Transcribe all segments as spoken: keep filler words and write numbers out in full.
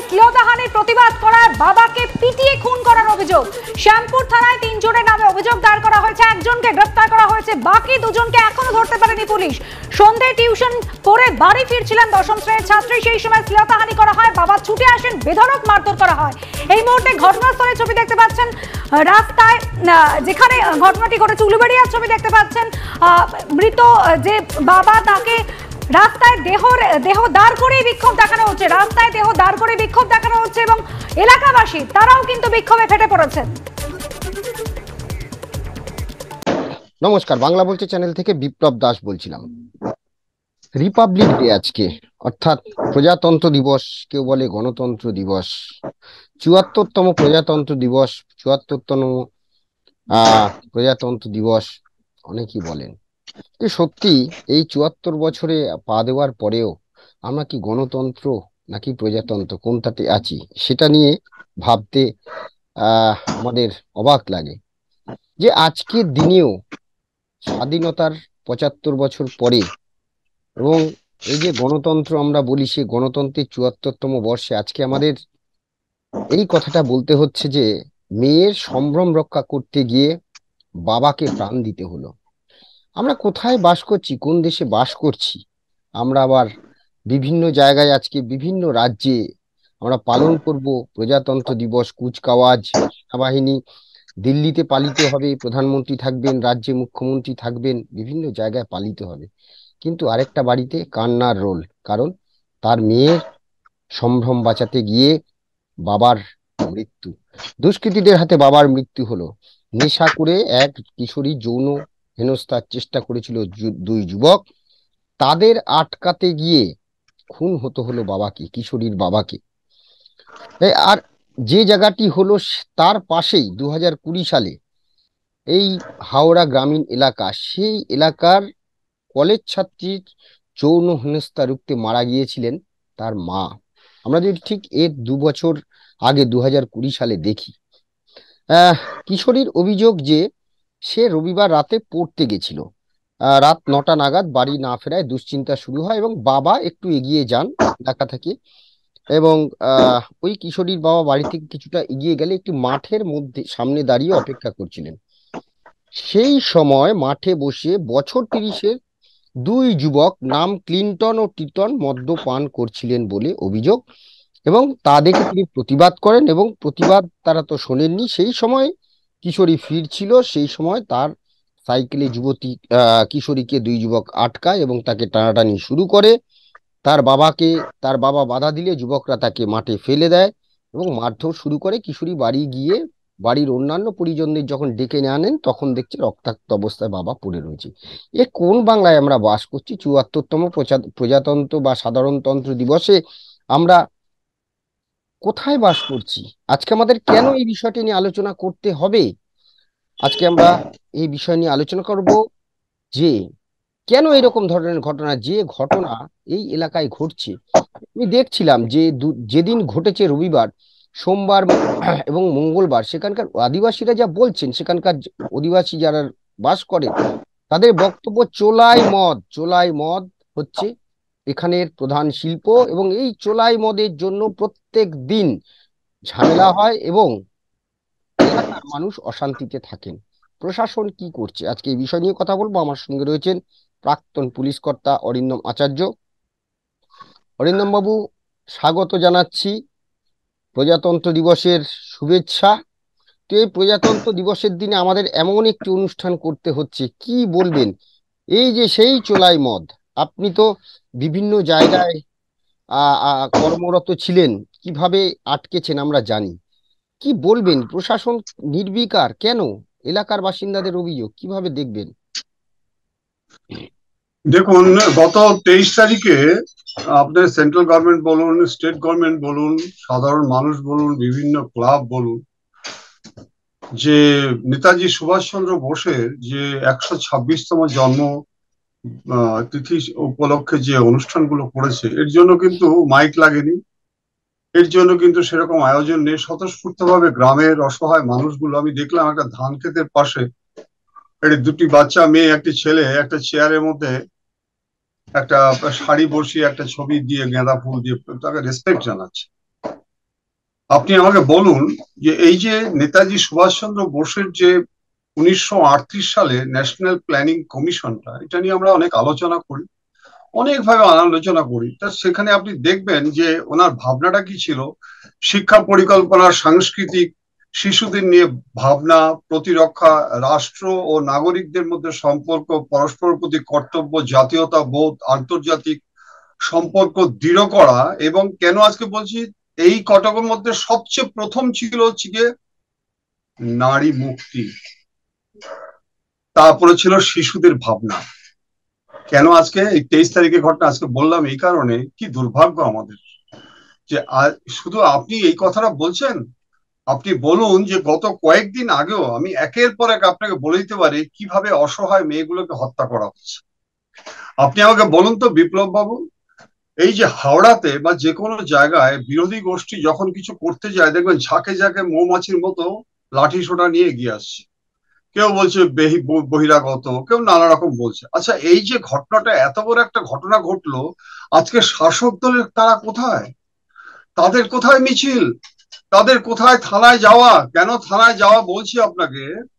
শ্লীলতাহানির প্রতিবাদ করায় বাবাকে পিটিয়ে খুন করার অভিযোগ। শ্যামপুর থানায় তিনজনের নামে অভিযোগ দায়ের করা হয়েছে, একজনকে গ্রেফতার করা হয়েছে, বাকি দুজনকে এখনো ধরতে পারেনি পুলিশ। সন্ধ্যে টিউশন করে বাড়ি ফিরছিলেন দশম শ্রেণীর ছাত্রী, সেই সময় শ্লীলতাহানি করা হয়, বাবা ছুটে আসেন, বেধড়ক মারধর করা হয়। এই মুহূর্তে ঘটনাস্থলে ছবি দেখতে পাচ্ছেন, রাস্তায় যেখানে ঘটনাটি ঘটেছে উলুবেড়িয়ার ছবি দেখতে পাচ্ছেন। মৃত যে বাবা তাকে রাস্তায় দেহ দেহ দাঁড় করে বিক্ষোভ দেখানো হচ্ছে, রাস্তায় দেহ দাঁড় করে বিক্ষোভ দেখানো হচ্ছে এবং এলাকাবাসী তারাও কিন্তু বিক্ষোভে ফেটে পড়েছেন। নমস্কার, বাংলা বলছে চ্যানেল থেকে বিপ্লব দাস বলছিলাম। রিপাবলিক ডে আজকে, অর্থাৎ প্রজাতন্ত্র দিবস, কেউ বলে গণতন্ত্র দিবস, চুয়াত্তরতম প্রজাতন্ত্র দিবস, চুয়াত্তরতম আহ প্রজাতন্ত্র দিবস অনেকেই বলেন। সত্যি এই চুয়াত্তর বছরে পা দেওয়ার পরেও আমরা কি গণতন্ত্র নাকি প্রজাতন্ত্র কোনটাতে আছি সেটা নিয়ে ভাবতে আহ আমাদের অবাক লাগে যে আজকের দিনেও স্বাধীনতার পঁচাত্তর বছর পরে এবং এই যে গণতন্ত্র আমরা বলি, সে গণতন্ত্রের চুয়াত্তরতম বর্ষে আজকে আমাদের এই কথাটা বলতে হচ্ছে যে মেয়ের সম্ভ্রম রক্ষা করতে গিয়ে বাবাকে প্রাণ দিতে হলো। আমরা কোথায় বাস করছি, কোন দেশে বাস করছি? আমরা আবার বিভিন্ন জায়গায় আজকে বিভিন্ন রাজ্যে আমরা পালন করব প্রজাতন্ত্র দিবস, কুচকাওয়াজ, সেনাবাহিনী, দিল্লিতে পালিত হবে, প্রধানমন্ত্রী থাকবেন, রাজ্যে মুখ্যমন্ত্রী থাকবেন, বিভিন্ন জায়গায় পালিত হবে। কিন্তু আরেকটা বাড়িতে কান্নার রোল, কারণ তার মেয়ের সম্ভ্রম বাঁচাতে গিয়ে বাবার মৃত্যু, দুষ্কৃতীদের হাতে বাবার মৃত্যু হলো। নেশা করে এক কিশোরী যৌন হেনস্থার চেষ্টা করেছিল দুই যুবক, তাদের আটকাতে গিয়ে খুন হতে হলো বাবাকে, কিশোরীর বাবাকে। আর যে জায়গাটি হলো তার পাশেই দু হাজার কুড়ি সালে এই হাওড়া গ্রামীণ এলাকা, সেই এলাকার কলেজ ছাত্রীর যৌন হেনস্থা রুখতে মারা গিয়েছিলেন তার মা। আমরা যদি ঠিক এর দু বছর আগে দু হাজার কুড়ি সালে দেখি, আহ কিশোরীর অভিযোগ যে সে রবিবার রাতে পড়তে গেছিল, রাত নটা নাগাদ বাড়ি না ফেরায় দুশ্চিন্তা শুরু হয় এবং বাবা একটু এগিয়ে যান এলাকা থেকে, এবং আহ ওই কিশোরীর বাবা বাড়ি থেকে কিছুটা এগিয়ে গেলে একটি মাঠের মধ্যে সামনে দাঁড়িয়ে অপেক্ষা করছিলেন। সেই সময় মাঠে বসে বছর তিরিশের দুই যুবক, নাম ক্লিন্টন ও টিটন, মদ্যপান করছিলেন বলে অভিযোগ, এবং তা দেখে তিনি প্রতিবাদ করেন এবং প্রতিবাদ তারা তো শোনেননি। সেই সময় কিশোরী ফিরছিল, সেই সময় তার সাইকেলে যুবতী আহ কিশোরীকে দুই যুবক আটকায় এবং তাকে টানাটানি শুরু করে। তার বাবাকে তার বাবা বাধা দিলে যুবকরা তাকে মাঠে ফেলে দেয় এবং মারধর শুরু করে। কিশোরী বাড়ি গিয়ে বাড়ির অন্যান্য পরিজনদের যখন ডেকে নিয়ে আনেন তখন দেখছে রক্তাক্ত অবস্থায় বাবা পড়ে রয়েছে। এ কোন বাংলায় আমরা বাস করছি? চুয়াত্তরতম প্রজাতন্ত্র বা সাধারণতন্ত্র দিবসে আমরা কোথায় বাস করছি? আজকে আমাদের কেন এই বিষয়টি নিয়ে আলোচনা করতে হবে? আজকে আমরা এই বিষয় নিয়ে আলোচনা করব যে কেন এরকম ধরনের ঘটনা, যে ঘটনা এই এলাকায় ঘটছে। আমি দেখছিলাম যে যেদিন ঘটেছে রবিবার, সোমবার এবং মঙ্গলবার সেখানকার আদিবাসীরা যা বলছেন, সেখানকার আদিবাসী যারা বাস করে তাদের বক্তব্য, চোলাই মদ চোলাই মদ হচ্ছে এখানের প্রধান শিল্প এবং এই চোলাই মদের জন্য প্রত্যেক দিন ঝামেলা হয় এবং এলাকার মানুষ অশান্তিতে থাকেন। প্রশাসন কি করছে? আজকে এই বিষয় নিয়ে কথা বলবো। আমার সঙ্গে রয়েছেন প্রাক্তন পুলিশ কর্তা অরিন্দম আচার্য। অরিন্দম বাবু, স্বাগত জানাচ্ছি, প্রজাতন্ত্র দিবসের শুভেচ্ছা। তো এই প্রজাতন্ত্র দিবসের দিনে আমাদের এমন একটি অনুষ্ঠান করতে হচ্ছে, কি বলবেন? এই যে সেই চোলাই মদ, আপনি তো বিভিন্ন জায়গায় আহ কর্মরত ছিলেন, কিভাবে আটকেছেন আমরা জানি, কি বলবেন? প্রশাসন নির্বিকার কেন? এলাকার বাসিন্দাদের অভিযোগ কিভাবে দেখবেন? দেখুন, গত তেইশ তারিখে আপনার সেন্ট্রাল গভর্নমেন্ট বলুন, স্টেট গভর্নমেন্ট বলুন, সাধারণ মানুষ বলুন, বিভিন্ন ক্লাব বলুন, যে নেতাজি সুভাষচন্দ্র বোসের যে একশো ছাব্বিশতম জন্ম তিথি উপলক্ষে যে অনুষ্ঠানগুলো করেছে, এর জন্য কিন্তু মাইক লাগেনি, এর জন্য কিন্তু সেরকম আয়োজন নেই। স্বতঃস্ফূর্ত ভাবে গ্রামের অসহায় মানুষগুলো, আমি দেখলাম একটা ধান ক্ষেতের পাশে দুটি বাচ্চা মেয়ে, একটি ছেলে একটা চেয়ারের মধ্যে একটা শাড়ি বসিয়ে একটা ছবি দিয়ে, গাঁদা ফুল দিয়ে তাকে রেসপেক্ট জানাচ্ছে। আপনি আমাকে বলুন যে এই যে নেতাজি সুভাষচন্দ্র বোসের যে উনিশশো আটত্রিশ সালে ন্যাশনাল প্ল্যানিং কমিশনটা, এটা নিয়ে আমরা অনেক আলোচনা করি, অনেকভাবে আলোচনা করি। তা সেখানে আপনি দেখবেন যে ওনার ভাবনাটা কি ছিল, শিক্ষা পরিকল্পনা, সাংস্কৃতিক, শিশুদের নিয়ে ভাবনা, প্রতিরক্ষা, রাষ্ট্র ও নাগরিকদের মধ্যে সম্পর্ক, পরস্পরের প্রতি কর্তব্য, জাতীয়তা বোধ, আন্তর্জাতিক সম্পর্ক দৃঢ় করা। এবং কেন আজকে বলছি, এই কটকের মধ্যে সবচেয়ে প্রথম ছিল হচ্ছে গিয়ে নারী মুক্তি, তারপরে ছিল শিশুদের ভাবনা। কেন আজকে এই তেইশ তারিখের ঘটনা আজকে বললাম এই কারণে, কি দুর্ভাগ্য আমাদের যে শুধু আপনি এই কথাটা বলছেন। আপনি বলুন যে গত কয়েকদিন আগেও আমি একের পর এক আপনাকে বলে দিতে পারি কিভাবে অসহায় মেয়েগুলোকে হত্যা করা হচ্ছে। আপনি আমাকে বলুন তো বিপ্লব বাবু, এই যে হাওড়াতে বা যে কোনো জায়গায় বিরোধী গোষ্ঠী যখন কিছু করতে যায়, দেখবেন ঝাঁকে ঝাঁকে মৌমাছির মতো লাঠি সোটা নিয়ে এগিয়ে আসছে। কেউ বলছে বহিরাগত, কেউ নানা রকম বলছে। আচ্ছা, এই যে ঘটনাটা, এত বড় একটা ঘটনা ঘটলো, আজকে শাসক দলের তারা কোথায়? তাদের কোথায় মিছিল? তাদের কোথায় থানায় যাওয়া? কেন থানায় যাওয়া বলছি আপনাকে,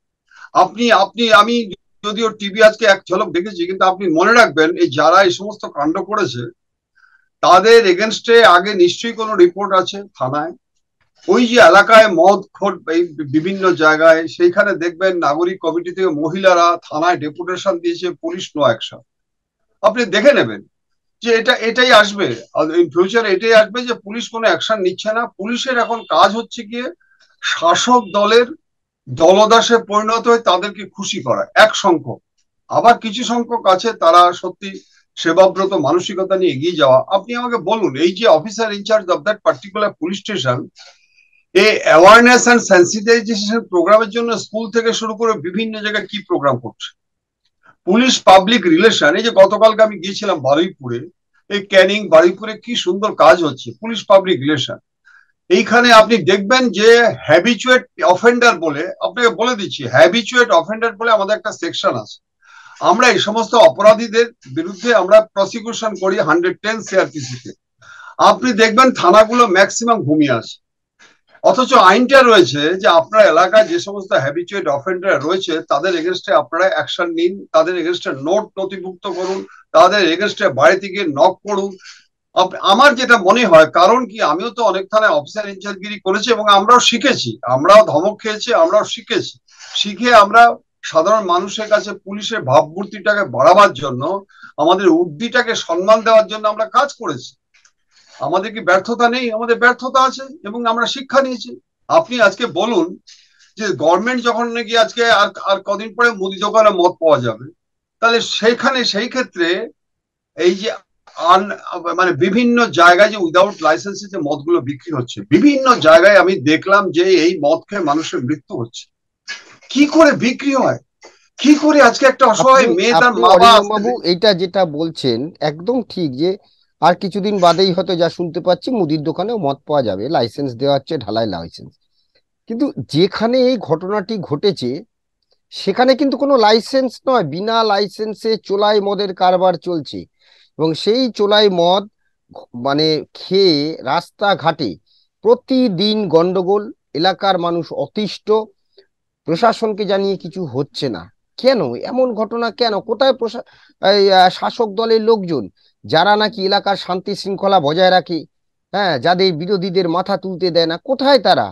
আপনি আপনি আমি যদিও টিভি আজকে এক ঝলক দেখেছি, কিন্তু আপনি মনে রাখবেন এই যারা এই সমস্ত কাণ্ড করেছে তাদের এগেনস্টে আগে নিশ্চয়ই কোনো রিপোর্ট আছে থানায়। ওই যে এলাকায় মদ খোর এই বিভিন্ন জায়গায়, সেইখানে দেখবেন নাগরিক কমিটি থেকে মহিলারা থানায় ডেপুটেশন দিয়েছে, পুলিশ নো অ্যাকশন। আপনি দেখে নেবেন যে এটা এটাই আসবে ইন ফিউচার, এটাই আসবে যে পুলিশ কোনো অ্যাকশন নিচ্ছে না। পুলিশের এখন কাজ হচ্ছে গিয়ে শাসক দলের দলদাসে পরিণত হয়ে তাদেরকে খুশি করা এক সংখ্যক, আবার কিছু সংখ্যক আছে তারা সত্যি সেবাব্রত মানসিকতা নিয়ে এগিয়ে যাওয়া। আপনি আমাকে বলুন, এই যে officer in-charge of that particular police station, এই অ্যাওয়ারনেস অ্যান্ড সেন্সিটাইজেশন প্রোগ্রামের জন্য স্কুল থেকে শুরু করে বিভিন্ন জায়গায় কি প্রোগ্রাম করছে। পুলিশ পাবলিক রিলেশন, এই যে গতকালকে আমি গিয়েছিলাম বারুইপুরে, এই ক্যানিং বারুইপুরে কি সুন্দর কাজ হচ্ছে পুলিশ পাবলিক রিলেশন। এইখানে আপনি দেখবেন যে হ্যাবিচুয়েট অফেন্ডার বলে, আপনাকে বলে দিচ্ছি, হ্যাবিচুয়েট অফেন্ডার বলে আমাদের একটা সেকশন আছে। আমরা এই সমস্ত অপরাধীদের বিরুদ্ধে আমরা প্রসিকিউশন করি হান্ড্রেড টেন সিআরপিসিতে। আপনি দেখবেন থানাগুলো ম্যাক্সিমাম ঘুমিয়ে আছে, অথচ আইনটা রয়েছে যে আপনার এলাকায় যে সমস্ত হ্যাবিচুয়েট অফেন্ডার রয়েছে তাদের এগেনস্টে আপনারা অ্যাকশন নিন, তাদের এগেনস্টে নোট নথিভুক্ত করুন, তাদের এগেনস্টে বাড়িতে গিয়ে নক করুন। আমার যেটা মনে হয়, কারণ কি আমিও তো অনেক থানায় অফিসার ইনচার্জগিরি করেছি এবং আমরাও শিখেছি, আমরাও ধমক খেয়েছি, আমরাও শিখেছি। শিখে আমরা সাধারণ মানুষের কাছে পুলিশের ভাবমূর্তিটাকে বাড়াবার জন্য, আমাদের উর্দিটাকে সম্মান দেওয়ার জন্য আমরা কাজ করেছি। আমাদের কি ব্যর্থতা নেই? আমাদের ব্যর্থতা আছে এবং আমরা শিক্ষা নিয়েছি। আপনি আজকে বলুন যে গভর্নমেন্ট যখন নাকি আজকে আর আর কদিন পরে মুদি দোকানে মদ পাওয়া যাবে, তাহলে সেখানে সেই ক্ষেত্রে এই যে মানে বিভিন্ন জায়গায় যে উইদাউট লাইসেন্সে যে মদগুলো বিক্রি হচ্ছে, বিভিন্ন জায়গায় আমি দেখলাম যে এই মদ খেয়ে মানুষের মৃত্যু হচ্ছে। কি করে বিক্রি হয়? কি করে আজকে একটা অসহায় মেয়ে তার মা বাবু এইটা যেটা বলছেন একদম ঠিক, যে আর কিছুদিন বাদেই হয়তো যা শুনতে পাচ্ছি মুদির দোকানেও মদ পাওয়া যাবে, লাইসেন্স দেওয়া হচ্ছে, ঢালাই লাইসেন্স। কিন্তু যেখানে এই ঘটনাটি ঘটেছে সেখানে কিন্তু কোনো লাইসেন্স নয়, বিনা লাইসেন্সে চোলাই মদের কারবার চলছে। এবং সেই চোলাই মদ মানে খেয়ে রাস্তাঘাটে প্রতিদিন গন্ডগোল, এলাকার মানুষ অতিষ্ঠ, প্রশাসনকে জানিয়ে কিছু হচ্ছে না। কেন এমন ঘটনা? কেন? কোথায় প্রশা শাসক দলের লোকজন যারা নাকি এলাকার শান্তি শৃঙ্খলা বজায় রাখে, হ্যাঁ, যাদের বিরোধীদের মাথা তুলতে দেয় না, কোথায় তারা?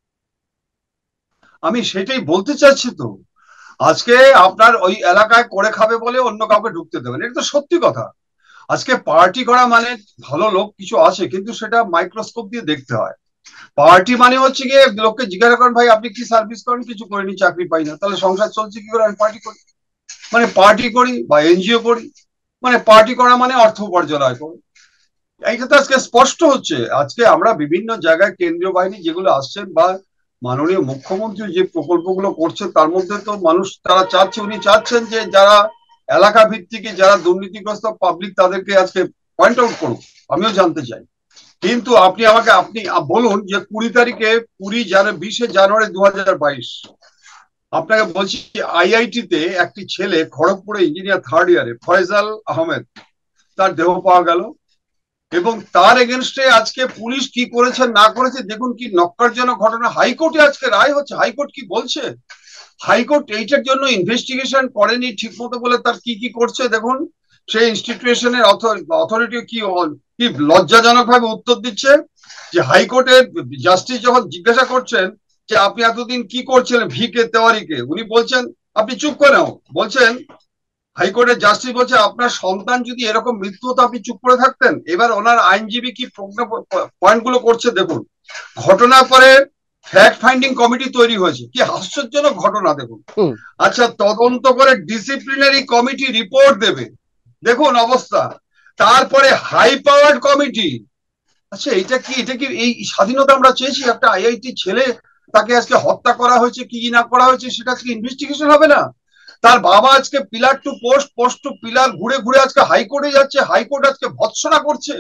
আমি সেটাই বলতে চাচ্ছি তো, আজকে আপনার ওই এলাকায় করে খাবে বলে অন্য কাউকে ঢুকতে দেবেন, এটা তো সত্যি কথা। আজকে পার্টি করা মানে ভালো লোক কিছু আছে, কিন্তু সেটা মাইক্রোস্কোপ দিয়ে দেখতে হয়। পার্টি মানে হচ্ছে গিয়ে লোককে জিজ্ঞাসা করেন, ভাই আপনি কি সার্ভিস করেন? কিছু করিনি, চাকরি পাই না, তাহলে সংসার চলছে কি করে? আমি পার্টি করি, মানে পার্টি করি বা এনজিও করি, মানে পার্টি করা মানে অর্থ উপার্জন হয় করি। এইটা তো আজকে স্পষ্ট হচ্ছে। আজকে আমরা বিভিন্ন জায়গায় কেন্দ্রীয় বাহিনী যেগুলো আসছেন বা মাননীয় মুখ্যমন্ত্রী যে প্রকল্পগুলো করছে, তার মধ্যে তো মানুষ তারা চাচ্ছে, উনি চাচ্ছেন যে যারা এলাকা ভিত্তিক যারা দুর্নীতিগ্রস্ত পাবলিক তাদেরকে আজকে পয়েন্ট আউট করুক। আমিও জানতে চাই, কিন্তু আপনি আমাকে আপনি বলুন যে কুড়ি তারিখে কুড়ি জানুয়ারি বিশে জানুয়ারি দু হাজার বাইশ আপনাকে বলছি আইআইটিতে একটি ছেলে খড়গপুরে ইঞ্জিনিয়ার থার্ড ইয়ারে ফয়জাল আহমেদ, তার দেহ পাওয়া গেল। এবং তার এগেনস্টে আজকে পুলিশ কি করেছে না করেছে দেখুন, কি নক্কারজনক ঘটনা। হাইকোর্টে আজকে রায় হচ্ছে, হাইকোর্ট কি বলছে? হাইকোর্ট এইটার জন্য ইনভেস্টিগেশন করেনি ঠিক মতো বলে তার কি কি করছে দেখুন। সেই ইনস্টিটিউশনের অথরিটি কি কি লজ্জাজনক ভাবে উত্তর দিচ্ছে যে হাইকোর্টের জাস্টিস যখন জিজ্ঞাসা করছেন যে আপনি এতদিন কি করছিলেন ভি কে তেওয়ারিকে, উনি বলছেন আপনি চুপ করে নাও। বলছেন হাইকোর্টের জাস্টিস বলছে আপনার সন্তান যদি এরকম মৃত্যু হতো আপনি চুপ করে থাকতেন। এবার ওনার আইনজীবী কি পয়েন্ট গুলো করছে দেখুন। ঘটনার পরে ফ্যাক্ট ফাইন্ডিং কমিটি তৈরি হয়েছে, কি হাস্যজনক ঘটনা দেখুন। আচ্ছা, তদন্ত করে ডিসিপ্লিনারি কমিটি রিপোর্ট দেবে, দেখুন অবস্থা। তারপরে হাই পাওয়ার্ড কমিটি। আচ্ছা, এটা কি এটা কি এই স্বাধীনতা আমরা চেয়েছি? একটা আইআইটি ছেলে তাকে আজকে হত্যা করা হয়েছে, কি না করা হয়েছে সেটা আজকে ইনভেস্টিগেশন হবে না? তার বাবা আজকে pillar to post, post to pillar ঘুরে ঘুরে আজকে হাইকোর্টে যাচ্ছে, হাইকোর্ট আজকে ভৎসনা করছে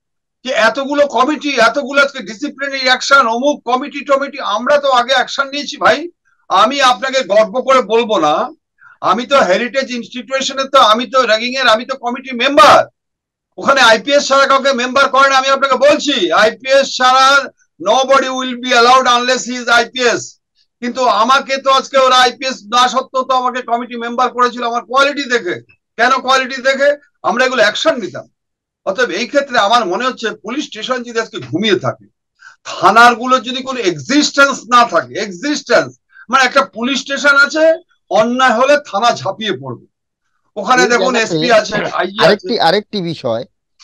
যে এতগুলো কমিটি, এতগুলো আজকে ডিসিপ্লিনারি অ্যাকশন, অমুক কমিটি টমিটি। আমরা তো আগে অ্যাকশন নিয়েছি ভাই। আমি আপনাকে গর্ব করে বলবো না, আমি তো হেরিটেজ ইনস্টিটিউশনের তো আমি তো র্যাগিং এর আমি তো কমিটি মেম্বার। ওখানে আইপিএস ছাড়া কাউকে মেম্বার করে না, আমি আপনাকে বলছি। আইপিএস ছাড়া nobody will be allowed unless he is IPS. কিন্তু আমাকে তো আজকে ওরা আইপিএস না সত্ত্বেও তো আমাকে কমিটি মেম্বার করেছিল আমার কোয়ালিটি দেখে। কেন কোয়ালিটি দেখে? আমরা এগুলো অ্যাকশন নিতাম। অতএব এই ক্ষেত্রে আমার মনে হচ্ছে পুলিশ স্টেশন যদি আজকে ঘুমিয়ে থাকে, থানার গুলো যদি কোনো এক্সিস্টেন্স না থাকে, এক্সিস্টেন্স মানে একটা পুলিশ স্টেশন আছে, অন্যায় হলে থানা ঝাঁপিয়ে পড়বে। ওখানে দেখুন এসপি আছে, আইজি আছে। আরেকটি আরেকটি বিষয়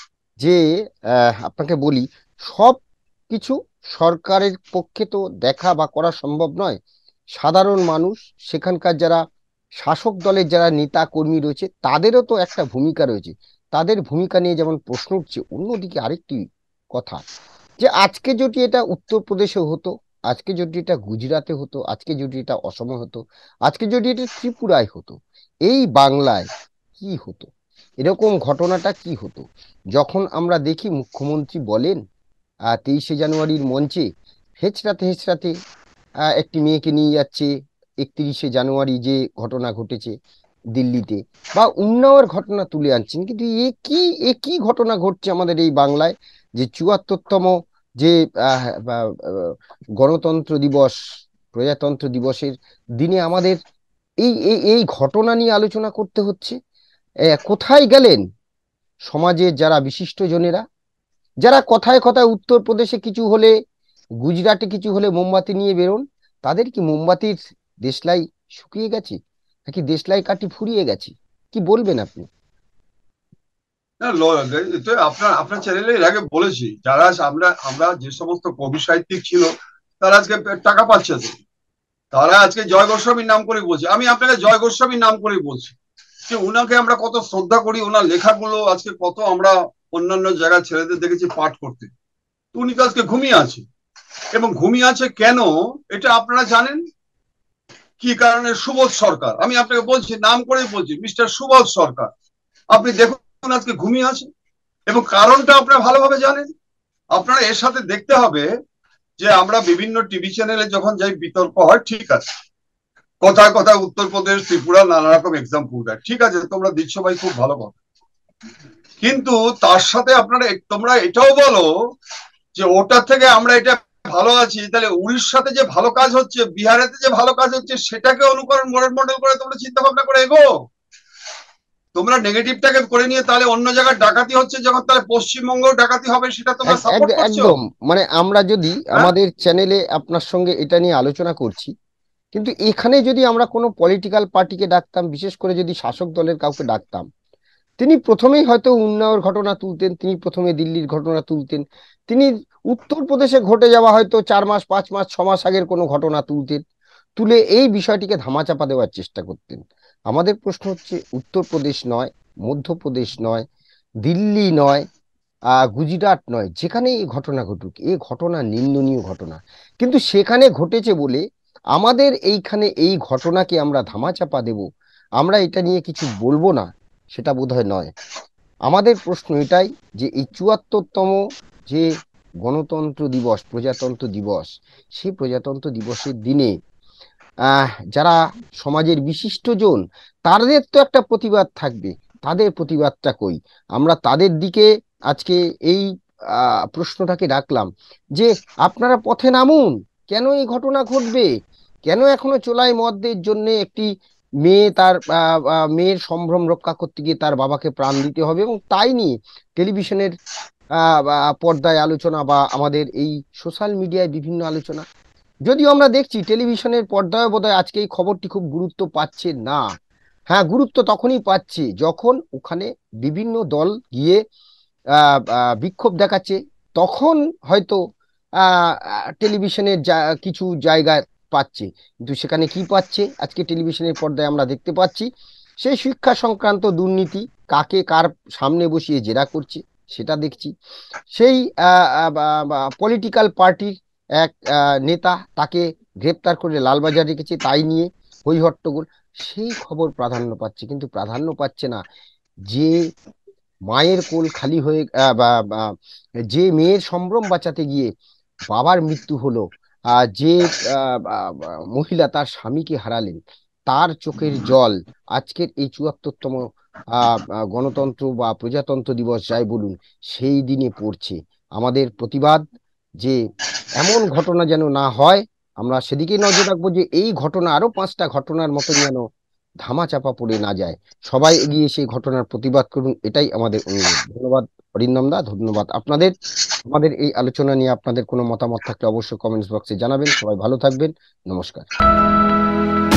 যে আপনাকে বলি, সব কিছু সরকারের পক্ষে তো দেখা বা করা সম্ভব নয়। সাধারণ মানুষ, সেখানকার যারা শাসক দলের যারা নেতা কর্মী রয়েছে, তাদেরও তো একটা ভূমিকা রয়েছে। তাদের ভূমিকা নিয়ে যেমন প্রশ্ন উঠছে, অন্যদিকে আরেকটি কথা যে আজকে যদি এটা উত্তরপ্রদেশে হতো, আজকে যদি এটা গুজরাটে হতো, আজকে যদি এটা অসমে হতো, আজকে যদি এটা ত্রিপুরায় হতো, এই বাংলায় কি হতো? এরকম ঘটনাটা কি হতো? যখন আমরা দেখি মুখ্যমন্ত্রী বলেন আহ তেইশে জানুয়ারির মঞ্চে হেঁচড়াতে হেঁচড়াতে আহ একটি মেয়েকে নিয়ে যাচ্ছে, একত্রিশে জানুয়ারি যে ঘটনা ঘটেছে দিল্লিতে, বা উন্নাওয়ের ঘটনা তুলে আনছেন, কিন্তু এ কি এ কি ঘটনা ঘটছে আমাদের এই বাংলায় যে চুয়াত্তরতম যে আহ গণতন্ত্র দিবস, প্রজাতন্ত্র দিবসের দিনে আমাদের এই এই ঘটনা নিয়ে আলোচনা করতে হচ্ছে। কোথায় গেলেন সমাজের যারা বিশিষ্ট জনেরা, যারা কথায় কথায় উত্তরপ্রদেশে কিছু হলে, গুজরাটে কিছু হলে মোমবাতি নিয়ে বেরোন? তাদের কি মোমবাতির দেশলাই শুকিয়ে গেছে নাকি দেশলাই কাঠি ফুরিয়ে গেছে? কি বলবেন আপনি? আপনার আপনার চ্যানেলে এর আগে বলেছি, যারা আমরা আমরা যে সমস্ত কবি সাহিত্যিক ছিল তারা আজকে টাকা পাচ্ছে, তারা আজকে জয় গোস্বামীর নাম করে বলছে। আমি আপনাকে জয় গোস্বামীর নাম করে বলছি যে উনাকে আমরা কত শ্রদ্ধা করি, ওনার লেখাগুলো আজকে কত আমরা অন্যান্য জায়গায় ছেলেদের দেখেছি পাঠ করতে। উনি তো আজকে ঘুমিয়ে আছে, এবং ঘুমিয়ে আছে কেন এটা আপনারা জানেন কি কারণে? সুবোধ সরকার, আমি আপনাকে বলছি, নাম করেই বলছি, মিস্টার সুবোধ সরকার। আপনি দেখুন আজকে ঘুমিয়ে আছে, এবং কারণটা আপনারা ভালোভাবে জানেন। আপনারা এর সাথে দেখতে হবে যে আমরা বিভিন্ন টিভি চ্যানেলে যখন যাই বিতর্ক হয়, ঠিক আছে, কথায় কথায় উত্তরপ্রদেশ, ত্রিপুরা নানা রকম এক্সাম্পল দেয়, ঠিক আছে, তোমরা দিচ্ছ ভাই, খুব ভালো কথা। কিন্তু তার সাথে আপনারা তোমরা এটাও বলো যে ওটার থেকে আমরা এটা ভালো আছি, তাহলে উড়িষ্যাতে যে ভালো কাজ হচ্ছে, বিহারেতে যে ভালো কাজ হচ্ছে, সেটাকে অনুকরণ মডেল মডেল করে তোমরা চিন্তা ভাবনা করে এগো। তোমরা নেগেটিভটাকে করে নিয়ে তাহলে অন্য জায়গায় ডাকাতি হচ্ছে যখন, তাহলে পশ্চিমবঙ্গেও ডাকাতি হবে, সেটা তোমরা সাপোর্ট করছো। একদম, মানে আমরা যদি আমাদের চ্যানেলে আপনার সঙ্গে এটা নিয়ে আলোচনা করছি, কিন্তু এখানে যদি আমরা কোনো পলিটিক্যাল পার্টিকে ডাকতাম, বিশেষ করে যদি শাসক দলের কাউকে ডাকতাম, তিনি প্রথমেই হয়তো উন্নাওর ঘটনা তুলতেন, তিনি প্রথমে দিল্লির ঘটনা তুলতেন, তিনি উত্তরপ্রদেশে ঘটে যাওয়া হয়তো চার মাস পাঁচ মাস ছ মাস আগের কোনো ঘটনা তুলতেন, তুলে এই বিষয়টিকে ধামাচাপা দেওয়ার চেষ্টা করতেন। আমাদের প্রশ্ন হচ্ছে, উত্তরপ্রদেশ নয়, মধ্যপ্রদেশ নয়, দিল্লি নয়, আহ গুজরাট নয়, যেখানে এই ঘটনা ঘটুক, এই ঘটনা নিন্দনীয় ঘটনা, কিন্তু সেখানে ঘটেছে বলে আমাদের এইখানে এই ঘটনাকে আমরা ধামাচাপা দেব, আমরা এটা নিয়ে কিছু বলবো না, সেটা বোধহয় নয়। আমাদের প্রশ্ন এটাই যে এই চুয়াত্তরতম যে গণতন্ত্র দিবস, প্রজাতন্ত্র দিবস, সেই প্রজাতন্ত্র দিবসের দিনে আহ যারা সমাজের বিশিষ্টজন, তাদের তো একটা প্রতিবাদ থাকবে, তাদের প্রতিবাদটা কই? আমরা তাদের দিকে আজকে এই আহ, প্রশ্নটাকে রাখলাম যে আপনারা পথে নামুন। কেন এই ঘটনা ঘটবে? কেন এখনো চোলাই মদের জন্য একটি মেয়ে তার আহ, আহ, মেয়ের সম্ভ্রম রক্ষা করতে গিয়ে তার বাবাকে প্রাণ দিতে হবে? এবং তাই নিয়ে টেলিভিশনের আহ, বা পর্দায় আলোচনা বা আমাদের এই সোশ্যাল মিডিয়ায় বিভিন্ন আলোচনা। যদিও আমরা দেখছি টেলিভিশনের পর্দায় বোধহয় আজকে এই খবরটি খুব গুরুত্ব পাচ্ছে না। হ্যাঁ, গুরুত্ব তখনই পাচ্ছে যখন ওখানে বিভিন্ন দল গিয়ে আহ, আহ, বিক্ষোভ দেখাচ্ছে, তখন হয়তো আহ, আহ, টেলিভিশনের যা কিছু জায়গা পাচ্ছে। কিন্তু সেখানে কি পাচ্ছে আজকে টেলিভিশনের পর্দায় আমরা দেখতে পাচ্ছি, সেই শিক্ষা সংক্রান্ত দুর্নীতি কাকে কার সামনে বসিয়ে জেরা করছে সেটা দেখছি। সেই পলিটিক্যাল পার্টির এক আহ, নেতা, তাকে গ্রেপ্তার করে লালবাজার রেখেছে, তাই নিয়ে হই হট্টগোল। সেই খবর প্রাধান্য পাচ্ছে, কিন্তু প্রাধান্য পাচ্ছে না যে মায়ের কোল খালি হয়ে আহ, বা বা যে মেয়ের সম্ভ্রম বাঁচাতে গিয়ে বাবার মৃত্যু হলো, আহ, যে আহ, আহ, আহ, মহিলা তার স্বামীকে হারালেন, তার চোখের জল আজকের এই চুয়াত্তরতম আহ আহ, গণতন্ত্র বা প্রজাতন্ত্র দিবস যাই বলুন সেই দিনে পড়ছে। আমাদের প্রতিবাদ যে এমন ঘটনা যেন না হয়, আমরা সেদিকে নজর রাখবো যে এই ঘটনা আরো পাঁচটা ঘটনার মতন যেন ধামাচাপা পড়ে না যায়। সবাই এগিয়ে সেই ঘটনার প্রতিবাদ করুন, এটাই আমাদের অনুরোধ। ধন্যবাদ অরিন্দম দা, ধন্যবাদ আপনাদের। আমাদের এই আলোচনা নিয়ে আপনাদের কোনো মতামত থাকলে অবশ্যই কমেন্টস বক্সে জানাবেন। সবাই ভালো থাকবেন। নমস্কার।